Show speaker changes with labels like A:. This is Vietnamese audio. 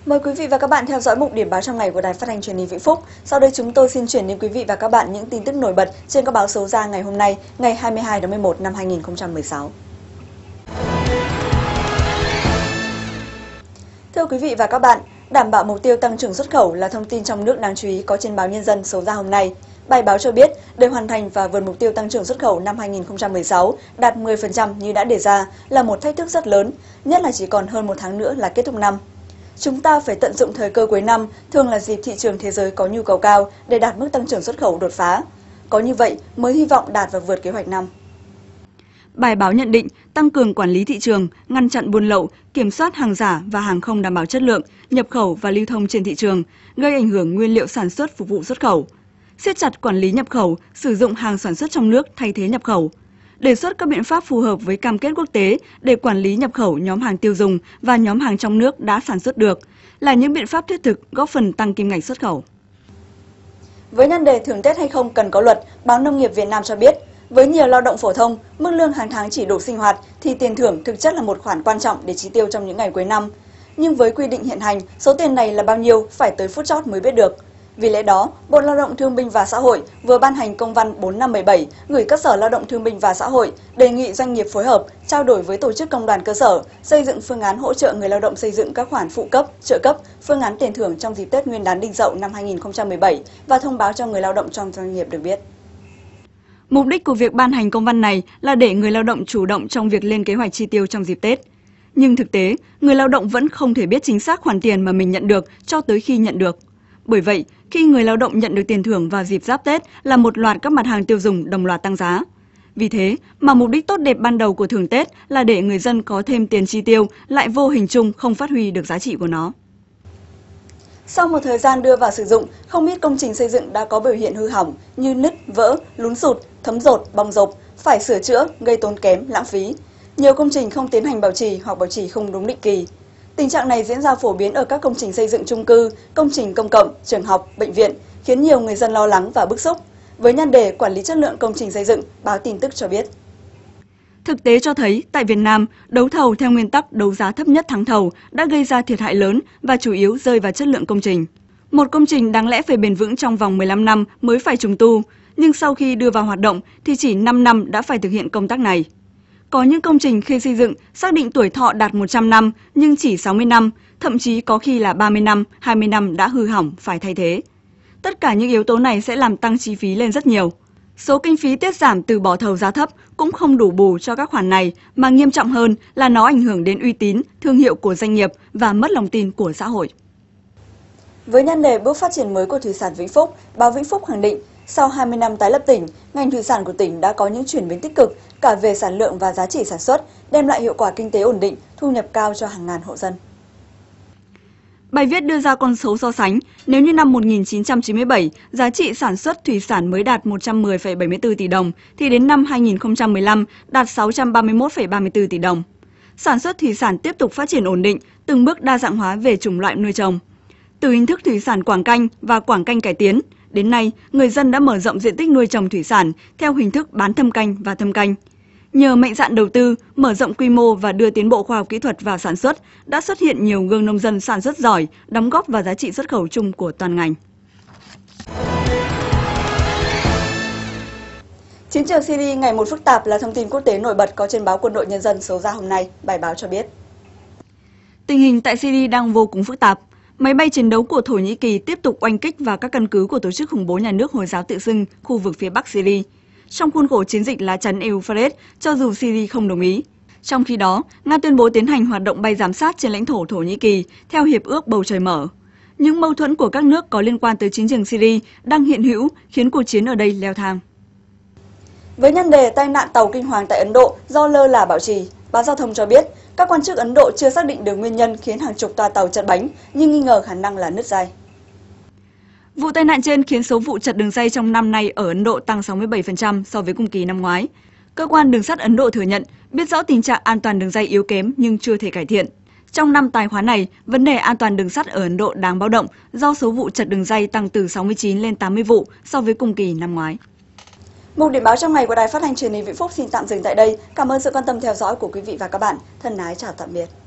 A: Mời quý vị và các bạn theo dõi mục điểm báo trong ngày của Đài Phát thanh Truyền hình Vĩnh Phúc. Sau đây chúng tôi xin chuyển đến quý vị và các bạn những tin tức nổi bật trên các báo số ra ngày hôm nay, ngày 22 tháng 11 năm 2016. Thưa quý vị và các bạn, đảm bảo mục tiêu tăng trưởng xuất khẩu là thông tin trong nước đáng chú ý có trên báo Nhân dân số ra hôm nay. Bài báo cho biết, để hoàn thành và vượt mục tiêu tăng trưởng xuất khẩu năm 2016 đạt 10% như đã đề ra là một thách thức rất lớn, nhất là chỉ còn hơn một tháng nữa là kết thúc năm. Chúng ta phải tận dụng thời cơ cuối năm, thường là dịp thị trường thế giới có nhu cầu cao để đạt mức tăng trưởng xuất khẩu đột phá. Có như vậy mới hy vọng đạt và vượt kế hoạch năm.
B: Bài báo nhận định tăng cường quản lý thị trường, ngăn chặn buôn lậu, kiểm soát hàng giả và hàng không đảm bảo chất lượng, nhập khẩu và lưu thông trên thị trường, gây ảnh hưởng nguyên liệu sản xuất phục vụ xuất khẩu. Siết chặt quản lý nhập khẩu, sử dụng hàng sản xuất trong nước thay thế nhập khẩu. Đề xuất các biện pháp phù hợp với cam kết quốc tế để quản lý nhập khẩu nhóm hàng tiêu dùng và nhóm hàng trong nước đã sản xuất được là những biện pháp thiết thực góp phần tăng kim ngạch xuất khẩu.
A: Với nhan đề thưởng Tết hay không cần có luật, báo Nông nghiệp Việt Nam cho biết, với nhiều lao động phổ thông, mức lương hàng tháng chỉ đủ sinh hoạt thì tiền thưởng thực chất là một khoản quan trọng để chi tiêu trong những ngày cuối năm. Nhưng với quy định hiện hành, số tiền này là bao nhiêu phải tới phút chót mới biết được. Vì lẽ đó, Bộ Lao động Thương binh và Xã hội vừa ban hành công văn 4517 gửi các Sở Lao động Thương binh và Xã hội đề nghị doanh nghiệp phối hợp, trao đổi với tổ chức công đoàn cơ sở, xây dựng phương án hỗ trợ người lao động xây dựng các khoản phụ cấp, trợ cấp, phương án tiền thưởng trong dịp Tết Nguyên đán Đinh Dậu năm 2017 và thông báo cho người lao động trong doanh nghiệp được biết.
B: Mục đích của việc ban hành công văn này là để người lao động chủ động trong việc lên kế hoạch chi tiêu trong dịp Tết. Nhưng thực tế, người lao động vẫn không thể biết chính xác khoản tiền mà mình nhận được cho tới khi nhận được. Bởi vậy, khi người lao động nhận được tiền thưởng vào dịp Giáp Tết là một loạt các mặt hàng tiêu dùng đồng loạt tăng giá. Vì thế mà mục đích tốt đẹp ban đầu của thưởng Tết là để người dân có thêm tiền chi tiêu lại vô hình chung không phát huy được giá trị của nó.
A: Sau một thời gian đưa vào sử dụng, không ít công trình xây dựng đã có biểu hiện hư hỏng như nứt, vỡ, lún sụt, thấm dột, bong rộp, phải sửa chữa, gây tốn kém, lãng phí. Nhiều công trình không tiến hành bảo trì hoặc bảo trì không đúng định kỳ. Tình trạng này diễn ra phổ biến ở các công trình xây dựng chung cư, công trình công cộng, trường học, bệnh viện, khiến nhiều người dân lo lắng và bức xúc. Với nhan đề quản lý chất lượng công trình xây dựng, báo Tin tức cho biết.
B: Thực tế cho thấy, tại Việt Nam, đấu thầu theo nguyên tắc đấu giá thấp nhất thắng thầu đã gây ra thiệt hại lớn và chủ yếu rơi vào chất lượng công trình. Một công trình đáng lẽ phải bền vững trong vòng 15 năm mới phải trùng tu, nhưng sau khi đưa vào hoạt động thì chỉ 5 năm đã phải thực hiện công tác này. Có những công trình khi xây dựng xác định tuổi thọ đạt 100 năm nhưng chỉ 60 năm, thậm chí có khi là 30 năm, 20 năm đã hư hỏng phải thay thế. Tất cả những yếu tố này sẽ làm tăng chi phí lên rất nhiều. Số kinh phí tiết giảm từ bỏ thầu giá thấp cũng không đủ bù cho các khoản này, mà nghiêm trọng hơn là nó ảnh hưởng đến uy tín, thương hiệu của doanh nghiệp và mất lòng tin của xã hội.
A: Với nhan đề bước phát triển mới của thủy sản Vĩnh Phúc, báo Vĩnh Phúc khẳng định, sau 20 năm tái lập tỉnh, ngành thủy sản của tỉnh đã có những chuyển biến tích cực cả về sản lượng và giá trị sản xuất, đem lại hiệu quả kinh tế ổn định, thu nhập cao cho hàng ngàn hộ dân.
B: Bài viết đưa ra con số so sánh, nếu như năm 1997, giá trị sản xuất thủy sản mới đạt 110,74 tỷ đồng, thì đến năm 2015 đạt 631,34 tỷ đồng. Sản xuất thủy sản tiếp tục phát triển ổn định, từng bước đa dạng hóa về chủng loại nuôi trồng. Từ hình thức thủy sản quảng canh và quảng canh cải tiến, đến nay, người dân đã mở rộng diện tích nuôi trồng thủy sản theo hình thức bán thâm canh và thâm canh. Nhờ mạnh dạn đầu tư, mở rộng quy mô và đưa tiến bộ khoa học kỹ thuật vào sản xuất, đã xuất hiện nhiều gương nông dân sản xuất giỏi, đóng góp vào giá trị xuất khẩu chung của toàn ngành.
A: Chiến trường Syria ngày một phức tạp là thông tin quốc tế nổi bật có trên báo Quân đội Nhân dân số ra hôm nay, bài báo cho biết.
B: Tình hình tại Syria đang vô cùng phức tạp. Máy bay chiến đấu của Thổ Nhĩ Kỳ tiếp tục oanh kích vào các căn cứ của tổ chức khủng bố nhà nước Hồi giáo tự xưng khu vực phía Bắc Syria, trong khuôn khổ chiến dịch lá chắn Euphrates, cho dù Syria không đồng ý. Trong khi đó, Nga tuyên bố tiến hành hoạt động bay giám sát trên lãnh thổ Thổ Nhĩ Kỳ theo Hiệp ước Bầu Trời Mở. Những mâu thuẫn của các nước có liên quan tới chiến trường Syria đang hiện hữu, khiến cuộc chiến ở đây leo thang.
A: Với nhan đề tai nạn tàu kinh hoàng tại Ấn Độ do lơ là bảo trì, báo Giao thông cho biết các quan chức Ấn Độ chưa xác định được nguyên nhân khiến hàng chục toa tàu chật bánh, nhưng nghi ngờ khả năng là nứt dây.
B: Vụ tai nạn trên khiến số vụ chật đường ray trong năm nay ở Ấn Độ tăng 67% so với cùng kỳ năm ngoái. Cơ quan đường sắt Ấn Độ thừa nhận biết rõ tình trạng an toàn đường ray yếu kém nhưng chưa thể cải thiện. Trong năm tài khóa này, vấn đề an toàn đường sắt ở Ấn Độ đáng báo động do số vụ chật đường ray tăng từ 69 lên 80 vụ so với cùng kỳ năm ngoái.
A: Mục điểm báo trong ngày của Đài Phát thanh Truyền hình Vĩnh Phúc xin tạm dừng tại đây. Cảm ơn sự quan tâm theo dõi của quý vị và các bạn. Thân ái chào tạm biệt.